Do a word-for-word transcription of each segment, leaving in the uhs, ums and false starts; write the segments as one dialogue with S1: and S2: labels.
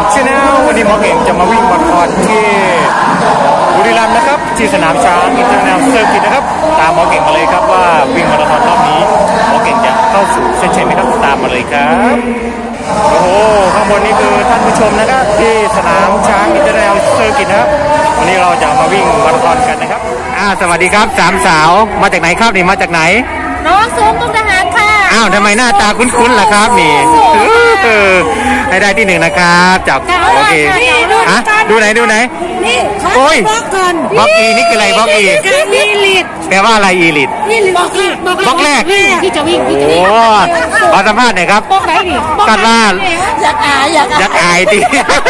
S1: ชาแนลวันนี้หมอเก่งจะมาวิ่งมาราธอนที่บุรีรัมย์นะครับที่สนามช้างอินเตอร์เนชั่นแนลเซอร์กิตนะครับตามหมอเก่งมาเลยครับว่าวิ่งมาราธอนรอบนี้หมอเก่งจะเข้าสู่เส้นชัยไหมครับตามมาเลยครับโอ้โหข้างบนนี้คือท่านผู้ชมนะครับที่สนามช้างอินเตอร์เนชั่นแนลเซอร์กิตนะครับวันนี้เราจะมาวิ่งมาราธอนกันนะครับอ่าสวัสดีครับสามสาวมาจากไหนครับนี่มาจากไหน
S2: น้องสูงมุกดาหารค่ะ
S1: อ้าวทำไมหน้าตาคุ้นๆล่ะครับนี่ให้ได้ที่หนึ่งนะครับจากโอเคฮะดูไหนดูไหน
S2: นี่
S1: โอ้ย
S2: บล็อกก่อน
S1: บล็อกอีนี่คืออะไรบล็อกอี
S2: อีลิท
S1: แปลว่าอะไรอีลิท
S2: บล็อก
S1: บล็อกแรก
S2: ที่จะวิ่ง
S1: โอ้ขอสัมภาษณ์หน่อยครับ
S2: บล็อกไหนดิ
S1: กันว่า
S2: อยากอายอยาก
S1: อยากอายดิ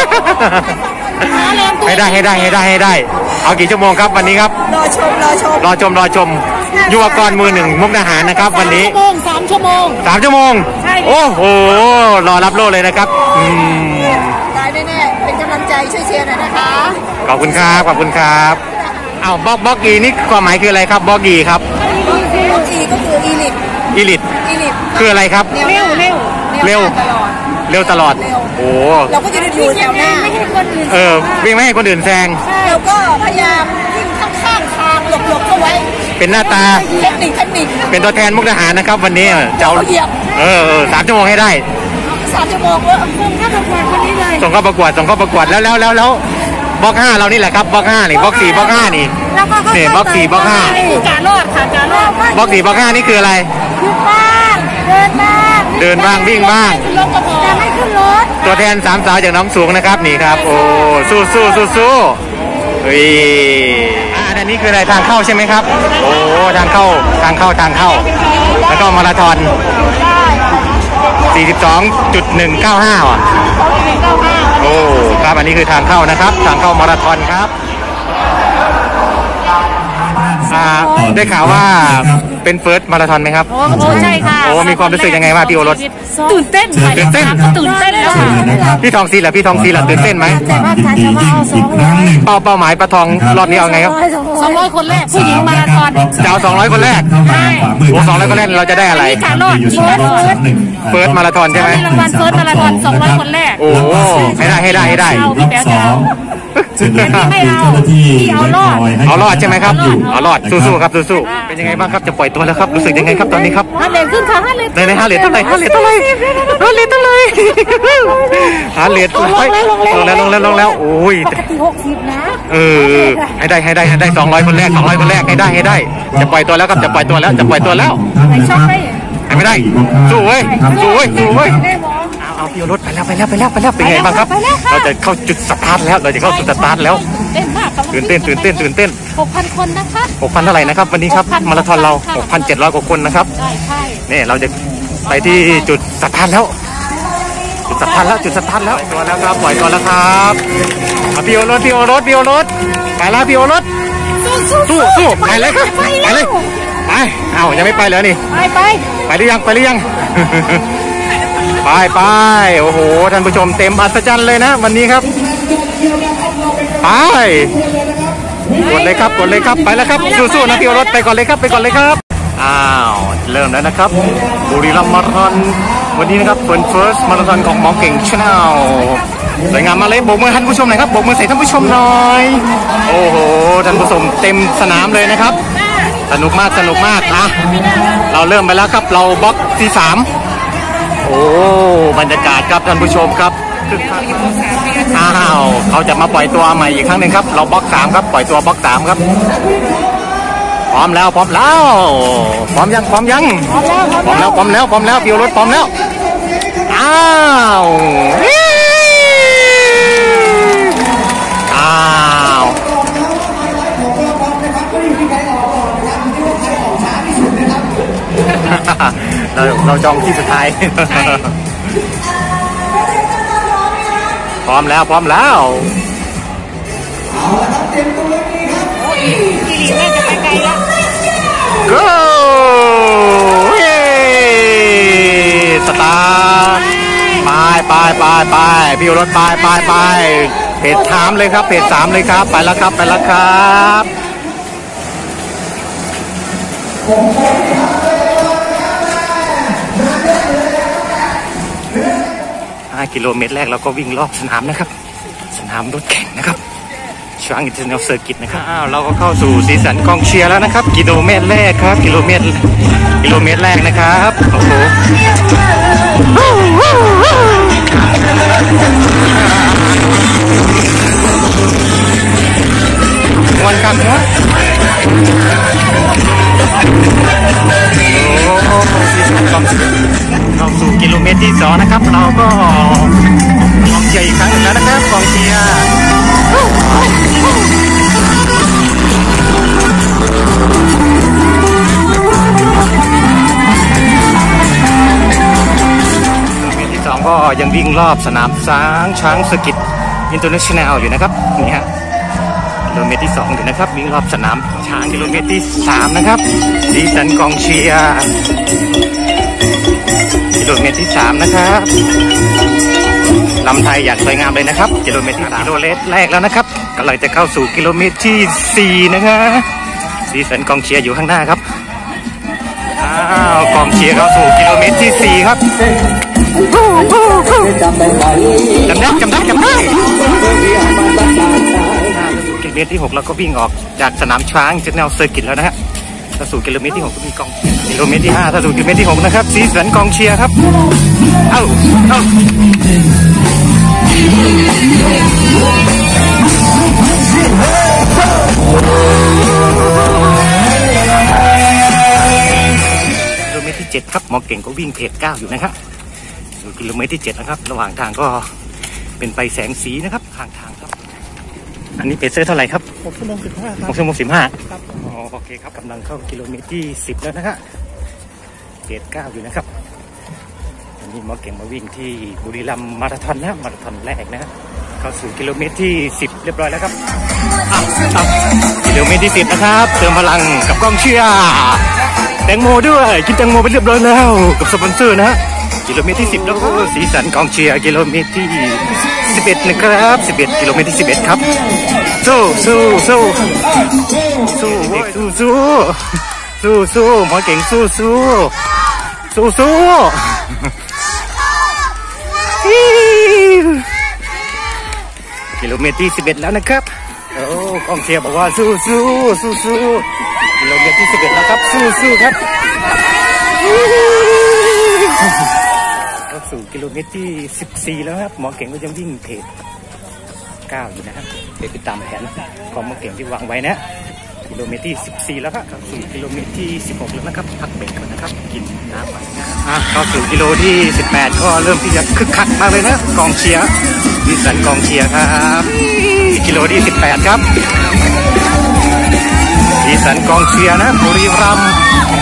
S1: ให้ได้ให้ได้ให้ได้ให้ได้เอากี่ชั่วโมงครับวันนี้ครับ
S2: รอชมรอชม
S1: รอชมรอชมยุวกรมือหนึ่งมุกดาหารนะครับวันนี้
S2: สามชั่วโมง
S1: สามชั่วโมงโอ้โหรอรับโล่เลยนะครับอืม
S2: ได้แน่ๆเป็นกำลังใจช่วยเชียร์หน่อยนะคะ
S1: ขอบคุณครับขอบคุณครับอ้าวบล็อกบล็อกอีนี่ความหมายคืออะไรครับบล็อกอีครับ
S2: บล็อกอีก็คืออีลิท
S1: อีลิท
S2: อีลิท
S1: คืออะไรครับ
S2: เร็วเร็ว
S1: เร็วเร็วตลอดโอ้
S2: เราก็จะอยู่แถวหน้าไม่ให้คนอื่น
S1: เออวิ่งไม่ให้คนอื่นแซง
S2: เราก็พยายามวิ่งข้างๆทางหลบๆเข้าไว้
S1: เป็นหน้าตา
S2: เทคนิคเทคนิค
S1: เป็นตัวแทนมุกดาหารนะครับวันนี้จะเอาเออเออสามชั่วโมงให้ได้
S2: สามชั่วโมงเออส่งเข้าประกวดคนนี้เลย
S1: ส่งเข้าประกวดส่งเข้าประกวดแล้วแล้วแล้วแล้วบล็อกห้าเรานี่แหละครับบล็อกห้านี่บล็อกสี่บล็อกห้านี่นี่บล็อกสี่บล็อกห้า
S2: การรอดค่ะการรอด
S1: บล็อกสี่บล็อกห้านี่คืออะไร
S2: ยืดบ้างเดินบ้าง
S1: เดินบ้างวิ่งบ้าง
S2: จะให้ขึ้นรถ
S1: ตัวแทนสามสาวจากน้องสูงนะครับนี่ครับโอ้สู้สู้สู้สู้เฮ้ยอ่าอันนี้คืออะไรทางเข้าใช่ไหมครับโอ้ทางเข้าทางเข้าทางเข้าแล้วก็มาราธอน สี่สิบสองจุดหนึ่งเก้าห้า อ่ะโอ้ครับอันนี้คือทางเข้านะครับทางเข้ามาราธอนครับอ่าได้ข่าวว่าเป็นเฟิร์สมาราธอนไหมครับ
S2: โอ้ใช่ค่ะ
S1: โอ้มีความรู้สึกยังไงบ้างพี่โอรส
S2: ตื่นเต้น
S1: ตื่นเต้น
S2: ตื่นเต้นแล้ว
S1: พี่ทองศรีล่ะพี่ทองศรีล่ะตื่นเต้นไหมเป้าเป้าหมายปลาทองรอบนี้เอาไงครับ
S2: สองร้อยคนแรกผู้หญิงมาราธอน
S1: จะเอาสองร้อยคนแรกโอ้สองร้อยคนแรกเราจะได้อะไร
S2: การรอดเฟิร์ส
S1: เฟิร์สมาราธอนใช่ไหม
S2: รางวัลเฟิร์สมาราธอนสองร้อยคนแรก
S1: โอ้ให้ได้ให้ได้ให้ได้
S2: ไม่เอาที่เอารอด
S1: เอารอดใช่ไหมครับเอารอดสู้ๆครับสู้ๆเป็นยังไงบ้างครับจะปล่อยตัวแล้วครับรู้สึกยังไงครับตอนนี้ครับ
S2: ห้าเหรียญขึ้นค่ะห้าเหรียญ
S1: ในในห้าเหรียญเท่าไหร่ห้าเหรียญเท่าไหร่ห้าเหรียญเท่าไหร่ห้าเหรียญลงแล้วลงแล้วลงแล้วโอ้ย
S2: ปกติหกสิบนะ
S1: เออให้ได้ให้ได้ให้ได้สองร้อยคนแรกสองร้อยคนแรกให้ได้ให้ได้จะปล่อยตัวแล้วครับจะปล่อยตัวแล้วจะปล่อยตัวแล้ว
S2: ไม่ชอบ
S1: ได้ไม่ได้สู้เว้ยสู้เว้ยสู้เว้ยเอาพี่รถไปแล้วไปแล้วไปแล้วไปแล้วเป็นไงบ้างครับเราจะเข้าจุดสตาร์ทแล้วเราจะเข้าจุดสตาร์ทแล้วตื่นเต้นตื่นเต้นตื่นเต้น
S2: หกพันคนนะคะ
S1: หกพันเท่าไหร่นะครับวันนี้ครับมาราธอนเราหกพันเจ็ดร้อยกว่าคนนะครับ
S2: ใช่ใช่
S1: เนี่ยเราจะไปที่จุดสตาร์ทแล้วจุดสตาร์ทแล้วจุดสตาร์ทแล้วตัวแล้วครับปล่อยตัวแล้วครับพี่โอรถพี่โอรถพี่โอรถไปแล้วพี่โอรถสู้สู้ไปเลยครับไปเลยไปเอ้ายังไม่ไปเลยนี่
S2: ไปไป
S1: ไปหรือยังไปหรือยังไปไปโอ้โหท่านผู้ชมเต็มอัศจรรย์เลยนะวันนี้ครับไปกดเลยครับกดเลยครับไปแล้วครับสู้ๆนะพี่รถไปก่อนเลยครับไปก่อนเลยครับอ้าวเริ่มแล้วนะครับบุรีรัมย์มาราธอนวันนี้นะครับเป็น first มาราธอนของหมอเก่งชาแนลสวยงามมาเลยโบกมือท่านผู้ชมหน่อยครับโบกมือใส่ท่านผู้ชมหน่อยโอ้โหท่านผู้ชมเต็มสนามเลยนะครับสนุกมากสนุกมากนะเราเริ่มไปแล้วครับเราบล็อกที่สามโอ้บรรยากาศครับท่านผู้ชมครับอ้าวเขาจะมาปล่อยตัวใหม่อีกครั้งหนึ่งครับเราบล็อกสามครับปล่อยตัวบล็อกสามครับพร้อมแล้วพร้อมแล้วพร้อมยังพร้อมยังพร้อมแล้วพร้อมแล้วพร้อมแล้วพี่รถพร้อมแล้วอ้าวอ้าวเราเราจองที่สุดท้ายพร้อมแล้วพร้อมแล้วgo สตาร์ทไปไปไปไปพี่รถไปไปไปเพจสามเลยครับเพจสามเลยครับไปแล้วครับไปแล้วครับห้ากิโลเมตรแรกเราก็วิ่งรอบสนามนะครับสนามรถแข่งนะครับช้างอินเตอร์เนชั่นแนลเซอร์กิตนะครับอ้าวเราก็เข้าสู่สีสันกองเชียร์แล้วนะครับกิโลเมตรแรกครับกิโลเมตรกิโลเมตรแรกนะครับโอ้โหวันกันเนาะโอ้โหสีสันกองเชียร์เข้าสู่กิโลเมตรที่สองนะครับเราก็กองเชียร์อีกครั้งแล้วนะครับกองเชียร์สองก็ยังวิ่งรอบสนามช้างช้างสกิตอินเตอร์เนชั่นแนลอยู่นะครับนี่ฮะกิโลเมตรที่สองอยู่นะครับวิ่งรอบสนามช้างกิโลเมตรที่สามนะครับสีสันกองเชียร์กิโลเมตรที่สามนะครับลำไทยอย่างสวยงามเลยนะครับกิโลเมตรที่สามกิโลเมตรแรกแล้วนะครับกำลังจะเข้าสู่กิโลเมตรที่สี่นะครับสีสันกองเชียร์อยู่ข้างหน้าครับอ้าวกองเชียร์เข้าสู่กิโลเมตรที่สี่ครับจำได้จำได้จำได้กิโลเมตรที่หกเราก็วิ่งออกจากสนามช้างเจเนอเรลเซอร์กิตแล้วนะฮะถ้าสู่กิโลเมตรที่หกก็มีกองกิโลเมตรที่ห้าถ้าสู่กิโลเมตรที่หกนะครับสีสันกองเชียร์ครับเอ้าเอ้ากิโลเมตรที่เจ็ดครับหมอเก่งก็วิ่งเพจเก้าอยู่นะครับกิโลเมตรที่เจ็ดนะครับระหว่างทางก็เป็นไปแสงสีนะครับทางทางครับอันนี้เพจเซอร์เท่าไหร่ครับหกชั่วโมงสิบห้าครับหกชั่วโมงสิบห้าครับอ๋อโอเคครับกำลังเข้ากิโลเมตรที่สิบแล้วนะฮะเพจเก้าอยู่นะครับอันนี้หมอเก่งมาวิ่งที่บุรีรัมย์มาราธอนนะมาราธอนแรกนะเข้าสู่กิโลเมตรที่สิบเรียบร้อยแล้วครับกิโลเมตรที่สิบนะครับเติมพลังกับกองเชียร์แตงโมด้วยกินแตงโมไปเรียบร้อยแล้วกับสปอนเซอร์นะฮะกิโลเมตรที่สิบแล้วก็สีสันกองเชียร์กิโลเมตรที่สิบเอ็ดนะครับสิบเอ็ดกิโลเมตรที่สิบเอ็ดครับสู้สู้สู้สู้เด็กสู้สู้สู้สู้หมอเก่งสู้สู้สู้สู้กิโลเมตรที่สิบเอ็ดแล้วนะครับโอ้กองเชียร์บอกว่าสู้สู้สู้สู้กิโลเมตรที่สิบเอ็ดแล้วครับสู้สู้ครับเข้าสู่กิโลเมตรที่สิบสี่แล้วครับหมอเก่งก็ยังวิ่งเพจเก้าอยู่นะครับเป็นไปตามแผนของหมอเก่งที่วางไว้นะกิโลเมตรที่สิบสี่แล้วครับเข้าสู่กิโลเมตรที่สิบหกแล้วนะครับพักเบรกก่อนนะครับกินน้ำก่อนนะเข้าสู่กิโลที่สิบแปดก็เริ่มที่จะคึกคักมากเลยนะกองเชียร์ดิสันกองเชียร์ครับกิโลที่สิบแปดครับดิสันกองเชียร์นะบุรีรัมย์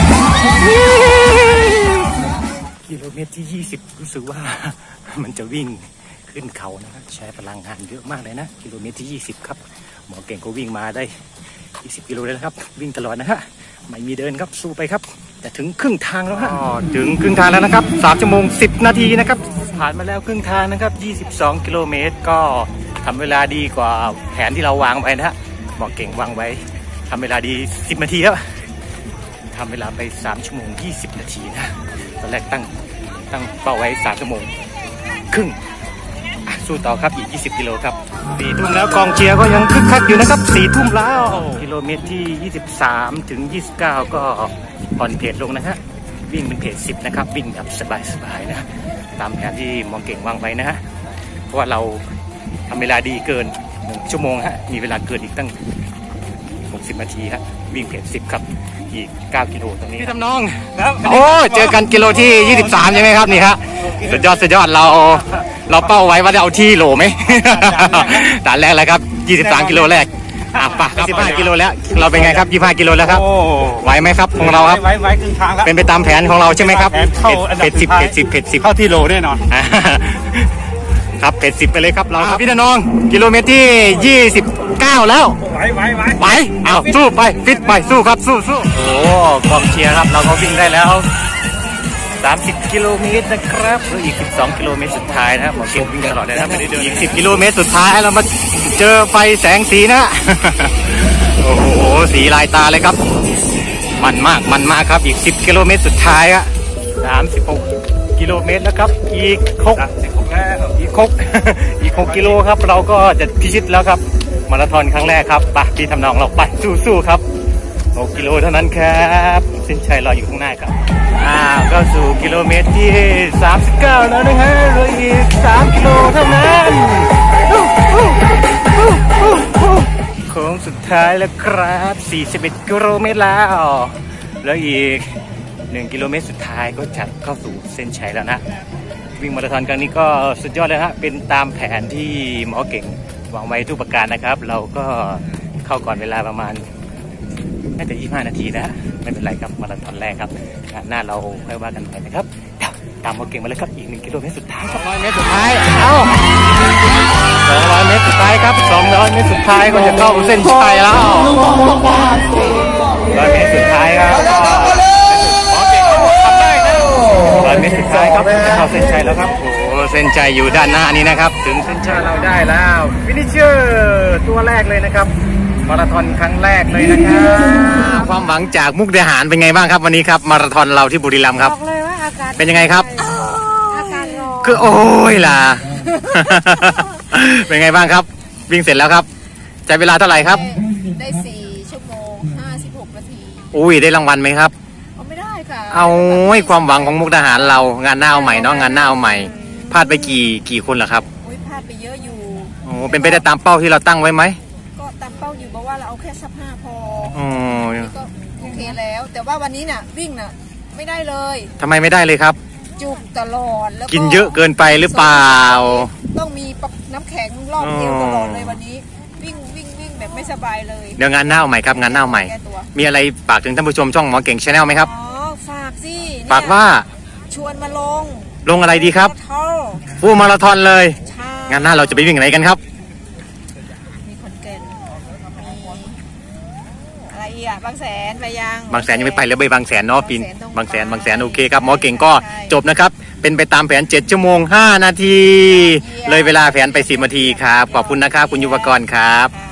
S1: กิโลเมตรที่ยี่สิบรู้สึกว่ามันจะวิ่งขึ้นเขานะครับใช้พลังงานเยอะมากเลยนะกิโลเมตรที่ยี่สิบครับหมอเก่งก็วิ่งมาได้ยี่สิบกิโลเลยนะครับวิ่งตลอดนะฮะไม่มีเดินครับสู้ไปครับแต่ถึงครึ่งทางแล้วฮะถึงครึ่งทางแล้วนะครับสามชั่วโมงสิบนาทีนะครับผ่านมาแล้วครึ่งทางนะครับยี่สิบสองกิโลเมตรก็ทำเวลาดีกว่าแผนที่เราวางไว้นะฮะหมอเก่งวางไว้ทำเวลาดีสิบนาทีแล้วทำเวลาไปสามชั่วโมงยี่สิบนาทีนะตอนแรกตั้งตั้งเป้าไว้สามชั่วโมงครึ่งสู้ต่อครับอีกยี่สิบกิโลครับสี่ทุ่มแล้วกองเชียร์ก็ยังคึกคักอยู่นะครับสี่ทุ่มแล้วกิโลเมตรที่ยี่สิบสามถึงยี่สิบเก้าก็ผ่อนเพจลงนะฮะวิ่งเป็นเพจสิบนะครับวิ่งแบบสบายๆนะตามแผนที่หมอเก่งวางไว้นะฮะเพราะว่าเราทำเวลาดีเกินหนึ่งชั่วโมงฮะมีเวลาเกินอีกตั้งหกสิบนาทีฮะวิ่งเพจสิบครับอีกเก้ากิโลตรงนี้พี่ทำน้องโอ้เจอกันกิโลที่ยี่สิบสามใช่ไหมครับนี่ฮะสุดยอดสุดยอดเราเราเป้าไว้ว่าจะเอาที่โหลไหมด่านแรกแล้วครับยี่สิบสามกิโลแรกอ่ะป่ะสิบห้ากิโลแล้วเราเป็นไงครับยี่สิบห้ากิโลแล้วครับไหวไหมครับของเราครับ
S3: ไว้ไว้ครึ่งทางแล้ว
S1: เป็นไปตามแผนของเราใช่ไหมครับเพจสิบเพจสิบเพจสิบ
S3: เข้าที่โหลแน่นอน
S1: ครับเพจสิบไปเลยครับเราพี่น้องกิโลเมตรที่ยี่สิบเก้าแล้ว
S3: ไหวไหวไหว
S1: ไหวเอาสู้ไปฟิตไปสู้ครับสู้สู้โอ้กองเชียร์ครับเราก็วิ่งได้แล้วสามสิบกิโลเมตรนะครับหรืออีกสิบสองกิโลเมตรสุดท้ายนะครับหมอเก่งวิ่งตลอดเลยนะครับอีกสิบกิโลเมตรสุดท้ายเรามาเจอไฟแสงสีนะโอ้โหสีลายตาเลยครับมันมากมันมากครับอีกสิบกิโลเมตรสุดท้ายอะสามสิบหกกิโลเมตรแล้วครับอีกหก
S3: แล้ว
S1: อีกหก อีกหกกิโลครับเราก็จะพิชิตแล้วครับมาราธอนครั้งแรกครับไปพี่ทำนองเราไปสู้ๆครับหกกิโลเท่านั้นครับเส้นชัยรออยู่ข้างหน้าครับอ่าก็สู่กิโลเมตรที่สามสิบเก้าแล้วนะฮะเหลืออีกสามกิโลเท่านั้นโค้งสุดท้ายแล้วครับสี่สิบเอ็ดกิโลเมตรแล้วแล้วอีกหนึ่งกิโลเมตรสุดท้ายก็จะเข้าสู่เส้นชัยแล้วนะวิ่งมาราธอนครั้งนี้ก็สุดยอดเลยฮะเป็นตามแผนที่หมอเก่งวางไว้ทุกประการนะครับเราก็เข้าก่อนเวลาประมาณน่าจะยี่สิบห้านาทีนะไม่เป็นไรครับมาราธอนแรกครับงานหน้าเราค่อยว่ากันไปนะครับตามหมอเก่งมาเลยครับอีกหนึ่งกิโลเมตรสุดท้ายสองร้อยเมตรสุดท้ายเอ้าสองร้อยเมตรสุดท้ายครับสองร้อยเมตรสุดท้ายก็จะเข้าเส้นชัยแล้วร้อยเมตรสุดท้ายครับหมอเก่งทำได้นะร้อยเมตรสุดท้ายครับจะเข้าเส้นชัยแล้วครับโอ้เส้นชัยอยู่ด้านหน้านี้นะครับถึงเส้นชัยเราได้แล้วฟินิชเชอร์ตัวแรกเลยนะครับมาราธอนครั้งแรกเลยนะครับความหวังจากมุกดาหารเป็นไงบ้างครับวันนี้ครับมาราธอนเราที่บุรีรัมย์ครับ
S2: บอกเลยว่าอากาศ
S1: เป็นยังไงครับ
S2: อากาศร้อน
S1: คือโอ้ยล่ะ เป็นไงบ้างครับ วิ่งเสร็จแล้วครับใช้เวลาเท่าไหร่ครับ
S2: ได้สี่ชั่วโมงห้าสิบหกนาที
S1: อุ้ยได้รางวัลไหมครับ
S2: เอาไม่ได้ค่ะ
S1: เอาไว้ความหวังของมุกดาหารเรางานหน้าเอาใหม่เนาะงานหน้าเอาใหม่พลาดไปกี่กี่คนเหรอครับ
S2: อุ้ยพลาดไปเยอะอยู่
S1: โอ้เป็นไปได้ตามเป้าที่เราตั้งไว้ไหม
S2: ก็ตามเป้าอยู่บอกว่าเราเอาแค่สักห้าพอ
S1: อ๋อ
S2: นี่ก็โอเคแล้ว แต่ว่าวันนี้น่ะวิ่งน่ะไม่ได้เลย
S1: ทำไมไม่ได้เลยครับ
S2: จุกตลอดแล้ว
S1: กินเยอะเกินไปหรือเปล่า
S2: ต้องมีน้ำแข็งรอบเอวตลอดเลยวันนี้วิ่งวิ่งวิ่งแบบไม่สบายเลย
S1: เดี๋ยวงานหน้าเอาใหม่ครับงานหน้าเอาใหม่
S2: แก้ตัว
S1: มีอะไรฝากถึงท่านผู้ชมช่องหมอเก่งชาแนลไหมครับ
S2: อ๋อฝากสิเนี่ย
S1: ฝากว่า
S2: ชวนมาลง
S1: ลงอะไรดีครับ
S2: เท่า
S1: ฟูลมาราธอนเลย
S2: ใช่
S1: งานหน้าเราจะไปวิ่งไหนกันครับ
S2: มีขอนแก่นมีอะไรอีกอ่ะบางแสนไปยัง
S1: บางแสนยังไม่ไปเลยไปบางแสนเนาะปีนบางแสนบางแสนโอเคครับหมอเก่งก็
S2: ใช่
S1: จบนะครับเป็นไปตามแผนเจ็ดชั่วโมงห้านาที
S2: เยี่ยม
S1: เลยเวลาแผนไปสิบนาทีครับขอบคุณนะครับคุณยุวกรครับ
S2: ค่ะ